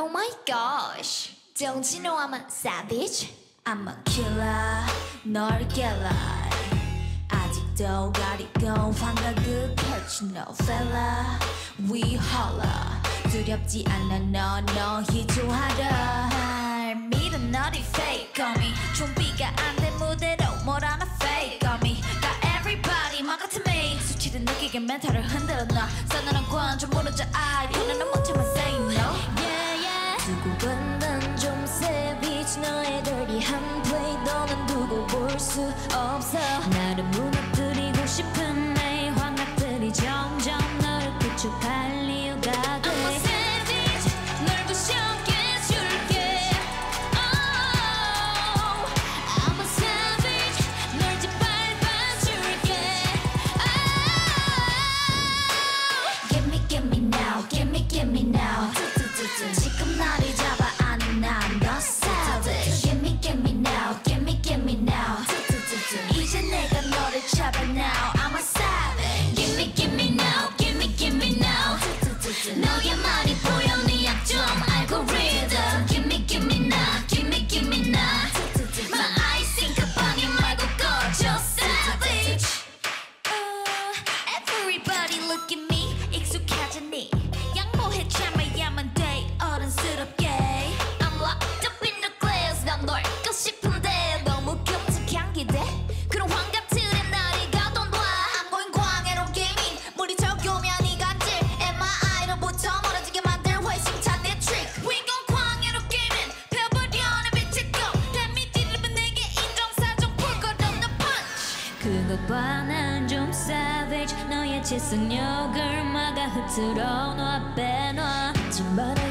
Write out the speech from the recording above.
Oh my gosh, don't you know I'm a savage? I'm a killer, 널 깨라. 아직도 가리고 환각을 펼친 no fella. We holla, 두렵지 않아 너 희조하라. 날 믿어 너리 fake on me. 준비가 안 된 무대로 뭘 하나 fake on me. got everybody 막 같은 me. 수치를 느끼게 멘탈을 흔들어 놔. 싸늘한 관좀 모르자 I 편안한 못참아 say no. Yeah yeah. 두고 본단 좀 savage. 너의 dirty한 play 너는 두고 볼 수 없어. 나를 무너뜨리고 싶은 내 환각들이 점점 너를 구축할 이유가 돼. I'm a savage. 널 부셔게 해줄게. Oh, I'm a savage. 널 짓밟아줄게. Oh, give me now, give me now. 지금 나를 잡아 아니 난 더 savage. Give me now, give me now. 이제 내가 너를 잡아 now. I'm a savage. Give me now, give me now. 너의 말이 보여 네 약점 알고리즘. Give me now, give me now. My eyes 싱크방에 말고 꺼져 savage. Everybody look at me. 익숙하잖니. 양보해 참아야만 돼 어른스럽게. I'm locked up in the glass. 난 널 껴 싶은데 너무 끔찍한 기대. 그런 환각들에 날이 가던 놔. I'm going 광해로 게이밍. 물이 적으면 이 간질 MRI로부터 멀어지게 만들 회심찬 내 trick. We gon' 광해로 게이밍. 펴버려 내 빛의 꽃. 데미지를 내게 인정사정 풀 것 없는 punch. 그것 봐 난 좀 savage. 너의 지속력을 막아 흐트러 놔 빼놔. 하지 마라